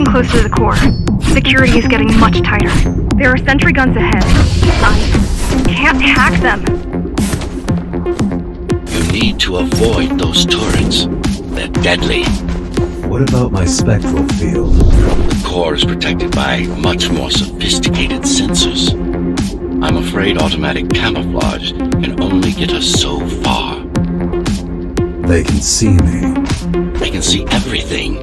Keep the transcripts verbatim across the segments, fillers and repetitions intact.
close to the core. Security is getting much tighter. There are sentry guns ahead. I can't hack them. You need to avoid those turrets. They're deadly. What about my spectral field? The core is protected by much more sophisticated sensors. I'm afraid automatic camouflage can only get us so far. They can see me. They can see everything.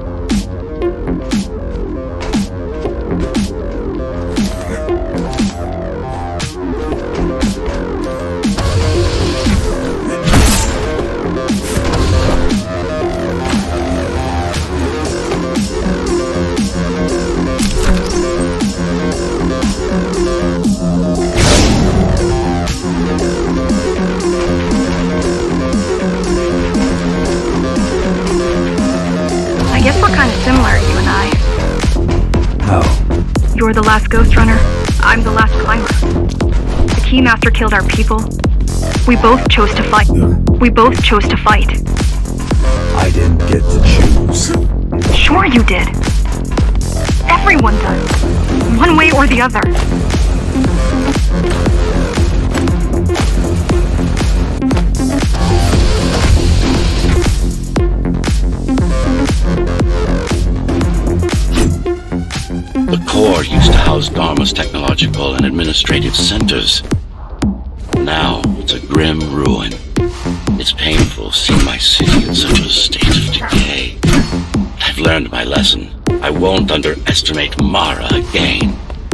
You're the last Ghost Runner. I'm the last climber. The Keymaster killed our people. We both chose to fight. We both chose to fight. I didn't get to choose. Sure you did. Everyone does. One way or the other. The core used to house Dharma's technological and administrative centers. Now it's a grim ruin. It's painful seeing my city in such a state of decay. I've learned my lesson. I won't underestimate Mara again.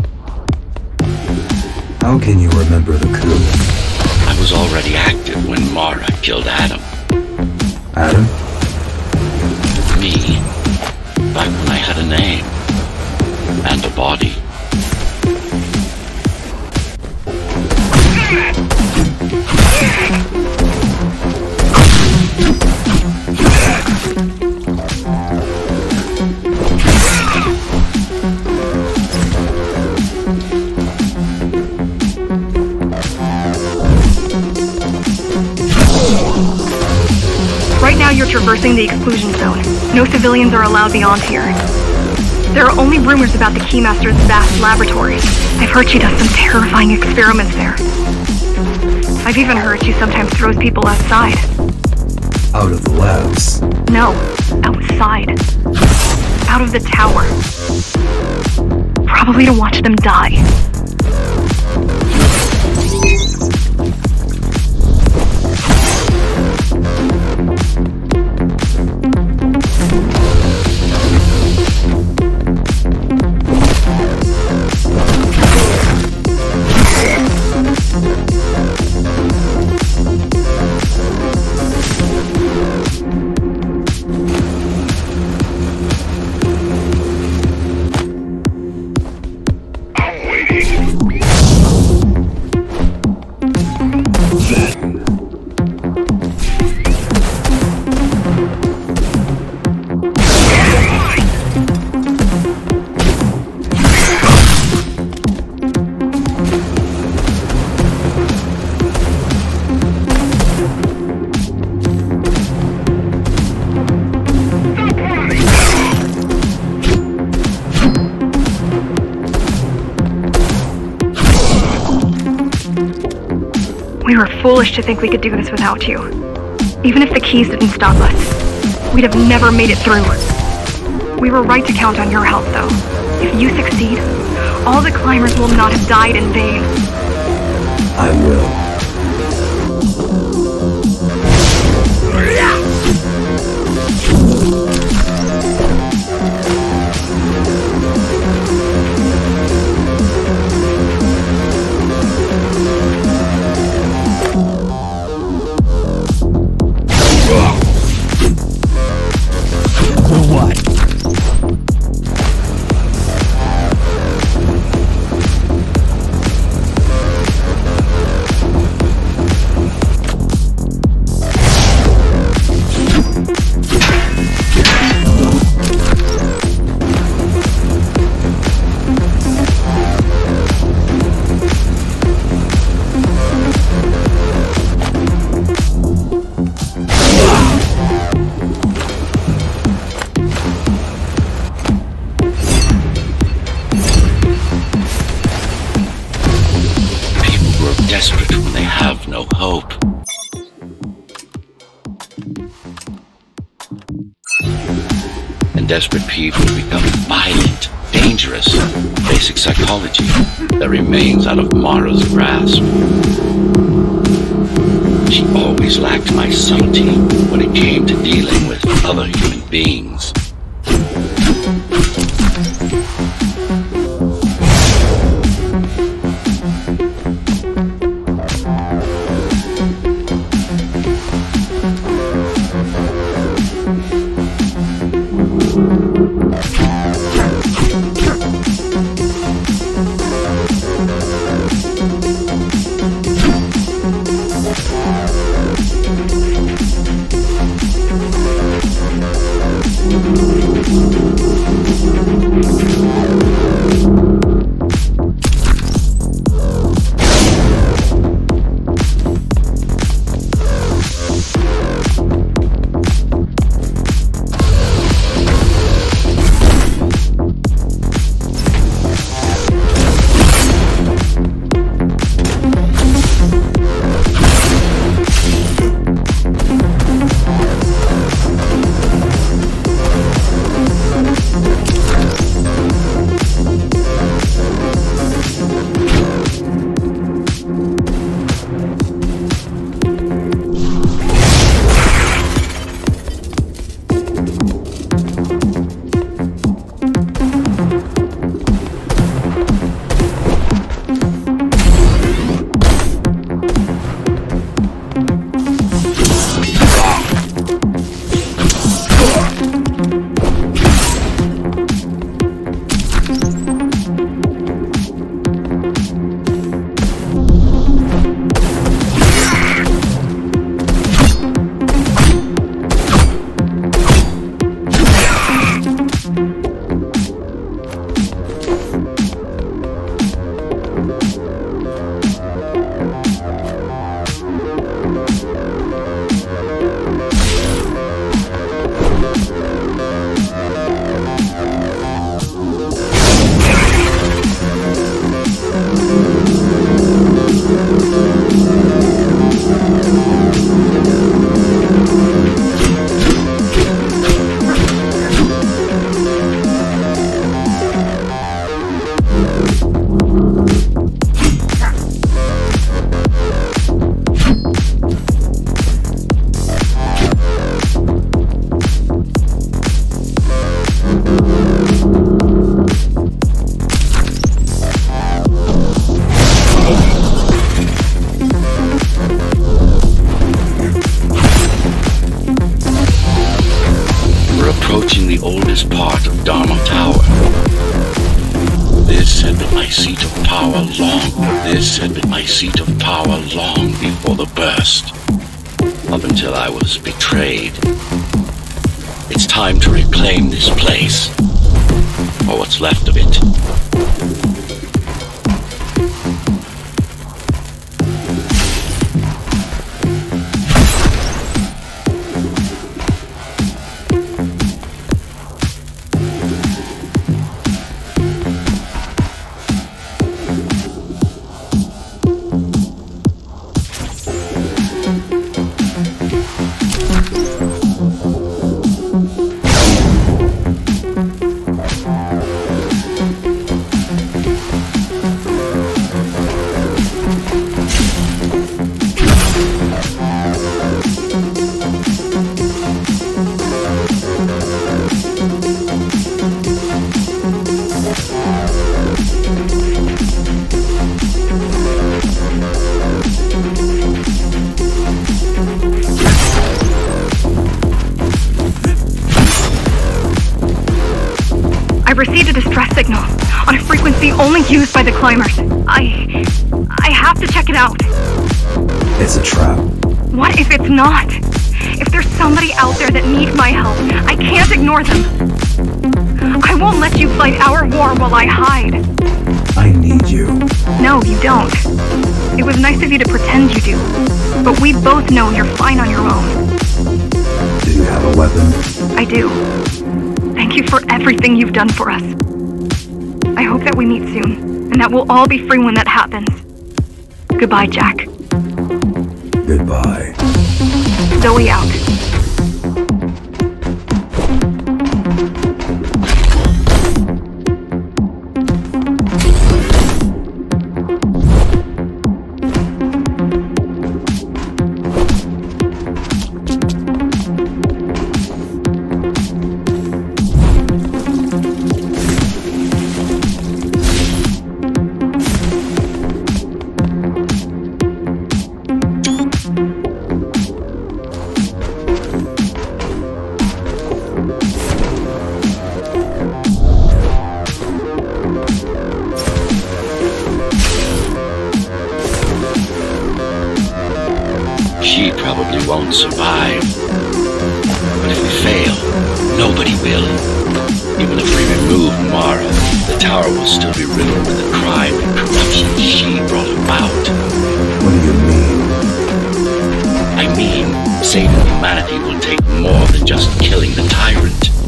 How can you remember the coup? I was already active when Mara killed Adam. Adam? Me. Back when I had a name. And a body. Right now you're traversing the exclusion zone. No civilians are allowed beyond here. There are only rumors about the Keymaster's vast laboratory. I've heard she does some terrifying experiments there. I've even heard she sometimes throws people outside. Out of the labs? No, outside. Out of the tower. Probably to watch them die. We were foolish to think we could do this without you. Even if the keys didn't stop us, we'd have never made it through. We were right to count on your help, though. If you succeed, all the climbers will not have died in vain. I will. desperate people become violent, dangerous. Basic psychology that remains out of Mara's grasp. She always lacked my subtlety when it came to dealing with other human beings. Approaching the oldest part of Dharma Tower. This had been my seat of power long. This had been my seat of power long before the burst. Up until I was betrayed. It's time to reclaim this place. Or what's left of it. I received a distress signal on a frequency only used by the climbers. I... I have to check it out. It's a trap. What if it's not? If there's somebody out there that needs my help, I can't ignore them. I won't let you fight our war while I hide. I need you. No, you don't. It was nice of you to pretend you do. But we both know you're fine on your own. Do you have a weapon? I do. Thank you for everything you've done for us. I hope that we meet soon, and that we'll all be free when that happens. Goodbye, Jack. Goodbye. Zoe out. can survive. But if we fail, nobody will. Even if we remove Mara, the tower will still be riddled with the crime and corruption she brought about. What do you mean? I mean, saving humanity will take more than just killing the tyrant.